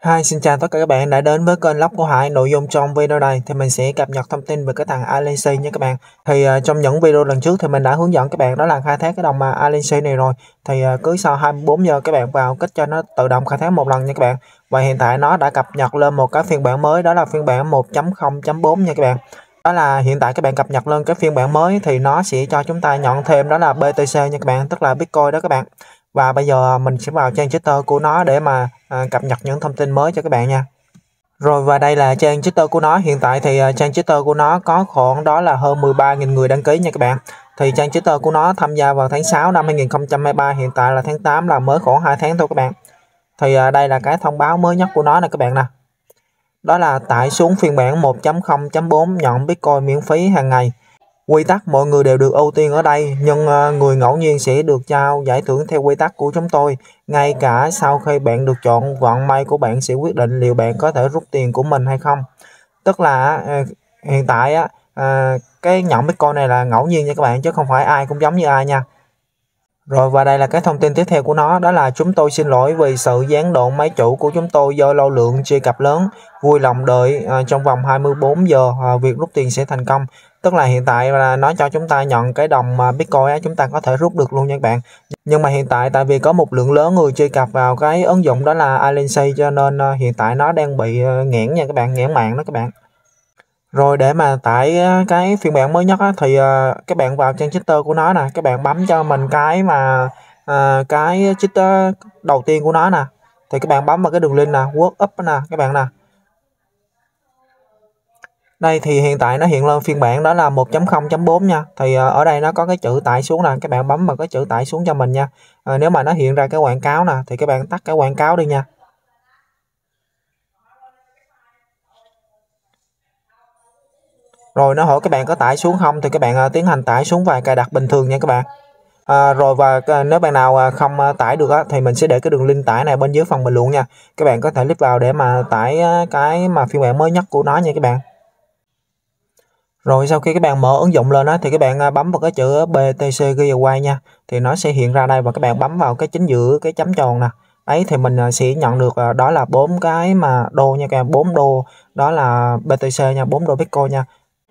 Hi, xin chào tất cả các bạn đã đến với kênh Lốc của Hải. Nội dung trong video này thì mình sẽ cập nhật thông tin về cái thằng Alency nha các bạn. Thì trong những video lần trước thì mình đã hướng dẫn các bạn đó là khai thác cái đồng Alency này rồi. Thì cứ sau 24 giờ các bạn vào kích cho nó tự động khai thác một lần nha các bạn. Và hiện tại nó đã cập nhật lên một cái phiên bản mới, đó là phiên bản 1.0.4 nha các bạn. Đó là hiện tại các bạn cập nhật lên cái phiên bản mới thì nó sẽ cho chúng ta nhận thêm đó là BTC nha các bạn, tức là Bitcoin đó các bạn. Và bây giờ mình sẽ vào trang Twitter của nó để mà cập nhật những thông tin mới cho các bạn nha. Rồi và đây là trang Twitter của nó. Hiện tại thì trang Twitter của nó có khoảng đó là hơn 13.000 người đăng ký nha các bạn. Thì trang Twitter của nó tham gia vào tháng 6 năm 2023, hiện tại là tháng 8, là mới khoảng 2 tháng thôi các bạn. Thì đây là cái thông báo mới nhất của nó nè các bạn nè. Đó là tải xuống phiên bản 1.0.4 nhận Bitcoin miễn phí hàng ngày. Quy tắc mọi người đều được ưu tiên ở đây, nhưng người ngẫu nhiên sẽ được trao giải thưởng theo quy tắc của chúng tôi. Ngay cả sau khi bạn được chọn, vận may của bạn sẽ quyết định liệu bạn có thể rút tiền của mình hay không. Tức là hiện tại cái nhận Bitcoin này là ngẫu nhiên nha các bạn, chứ không phải ai cũng giống như ai nha. Rồi và đây là cái thông tin tiếp theo của nó, đó là chúng tôi xin lỗi vì sự gián đoạn máy chủ của chúng tôi do lưu lượng truy cập lớn. Vui lòng đợi trong vòng 24 giờ việc rút tiền sẽ thành công. Tức là hiện tại là nó cho chúng ta nhận cái đồng Bitcoin á, chúng ta có thể rút được luôn nha các bạn. Nhưng mà hiện tại tại vì có một lượng lớn người truy cập vào cái ứng dụng đó là Alency, cho nên hiện tại nó đang bị nghẽn nha các bạn, nghẽn mạng đó các bạn. Rồi để mà tải cái phiên bản mới nhất á, thì các bạn vào trang Twitter của nó nè, các bạn bấm cho mình cái mà cái Twitter đầu tiên của nó nè, thì các bạn bấm vào cái đường link nè, work up nè các bạn nè. Đây thì hiện tại nó hiện lên phiên bản đó là 1.0.4 nha. Thì ở đây nó có cái chữ tải xuống nè, các bạn bấm vào cái chữ tải xuống cho mình nha. Nếu mà nó hiện ra cái quảng cáo nè thì các bạn tắt cái quảng cáo đi nha. Rồi nó hỏi các bạn có tải xuống không thì các bạn tiến hành tải xuống và cài đặt bình thường nha các bạn. Rồi và nếu bạn nào không tải được á, thì mình sẽ để cái đường link tải này bên dưới phần bình luận nha. Các bạn có thể click vào để mà tải cái mà phiên bản mới nhất của nó nha các bạn. Rồi sau khi các bạn mở ứng dụng lên á, thì các bạn bấm vào cái chữ BTC Giveaway nha. Thì nó sẽ hiện ra đây và các bạn bấm vào cái chính giữa cái chấm tròn nè. Đấy thì mình sẽ nhận được đó là 4 cái mà đô nha các bạn, 4 đô đó là BTC nha, 4 đô Bitcoin nha.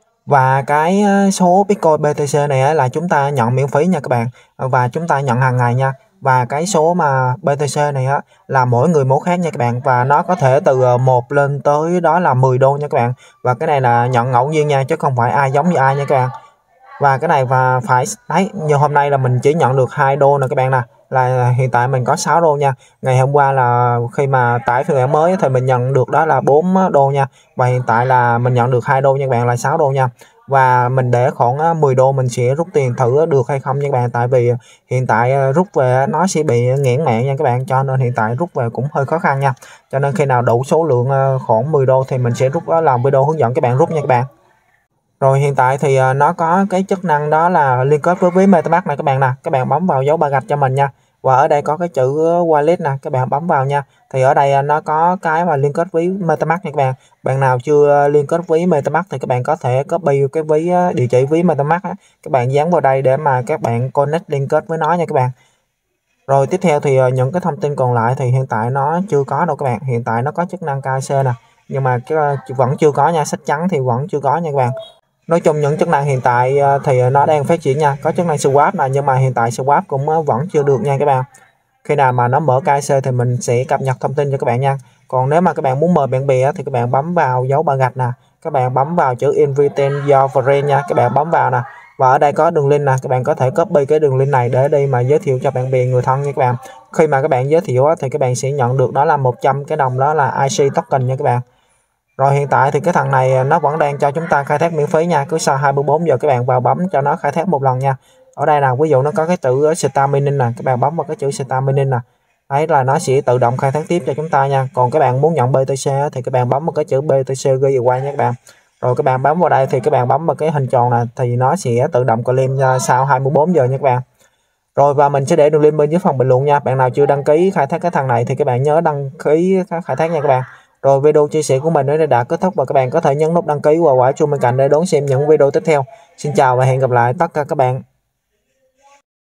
Và cái số Bitcoin BTC này là chúng ta nhận miễn phí nha các bạn, và chúng ta nhận hàng ngày nha. Và cái số mà BTC này là mỗi người mỗi khác nha các bạn, và nó có thể từ 1 lên tới đó là 10 đô nha các bạn. Và cái này là nhận ngẫu nhiên nha, chứ không phải ai giống như ai nha các bạn. Và cái này và phải đấy, như hôm nay là mình chỉ nhận được 2 đô nè các bạn nè, là hiện tại mình có 6 đô nha. Ngày hôm qua là khi mà tải phiên bản mới thì mình nhận được đó là 4 đô nha. Và hiện tại là mình nhận được 2 đô nha các bạn, là 6 đô nha. Và mình để khoảng 10 đô mình sẽ rút tiền thử được hay không nha các bạn. Tại vì hiện tại rút về nó sẽ bị nghẽn mạng nha các bạn, cho nên hiện tại rút về cũng hơi khó khăn nha. Cho nên khi nào đủ số lượng khoảng 10 đô thì mình sẽ rút, làm video hướng dẫn các bạn rút nha các bạn. Rồi hiện tại thì nó có cái chức năng đó là liên kết với ví MetaMask này các bạn nè. Các bạn bấm vào dấu ba gạch cho mình nha. Và ở đây có cái chữ wallet nè, các bạn bấm vào nha. Thì ở đây nó có cái mà liên kết ví MetaMask nha các bạn. Bạn nào chưa liên kết ví MetaMask thì các bạn có thể copy cái ví địa chỉ ví MetaMask á, các bạn dán vào đây để mà các bạn connect liên kết với nó nha các bạn. Rồi tiếp theo thì những cái thông tin còn lại thì hiện tại nó chưa có đâu các bạn. Hiện tại nó có chức năng KC nè, nhưng mà cái vẫn chưa có nha, sách trắng thì vẫn chưa có nha các bạn. Nói chung những chức năng hiện tại thì nó đang phát triển nha. Có chức năng swap nè, nhưng mà hiện tại swap cũng vẫn chưa được nha các bạn. Khi nào mà nó mở KC thì mình sẽ cập nhật thông tin cho các bạn nha. Còn nếu mà các bạn muốn mời bạn bè thì các bạn bấm vào dấu ba gạch nè, các bạn bấm vào chữ invite your friend nha, các bạn bấm vào nè. Và ở đây có đường link nè, các bạn có thể copy cái đường link này để đi mà giới thiệu cho bạn bè người thân nha các bạn. Khi mà các bạn giới thiệu thì các bạn sẽ nhận được đó là 100 cái đồng đó là IC token nha các bạn. Rồi hiện tại thì cái thằng này nó vẫn đang cho chúng ta khai thác miễn phí nha. Cứ sau 24 giờ các bạn vào bấm cho nó khai thác một lần nha. Ở đây nào, ví dụ nó có cái chữ start mining nè, các bạn bấm vào cái chữ start mining nè. Đấy là nó sẽ tự động khai thác tiếp cho chúng ta nha. Còn các bạn muốn nhận BTC thì các bạn bấm vào cái chữ BTC Giveaway nha các bạn. Rồi các bạn bấm vào đây thì các bạn bấm vào cái hình tròn này thì nó sẽ tự động claim sau 24 giờ nha các bạn. Rồi và mình sẽ để đường link bên dưới phần bình luận nha. Bạn nào chưa đăng ký khai thác cái thằng này thì các bạn nhớ đăng ký khai thác nha các bạn. Rồi video chia sẻ của mình đến đây đã kết thúc và các bạn có thể nhấn nút đăng ký và quả chuông bên cạnh để đón xem những video tiếp theo. Xin chào và hẹn gặp lại tất cả các bạn.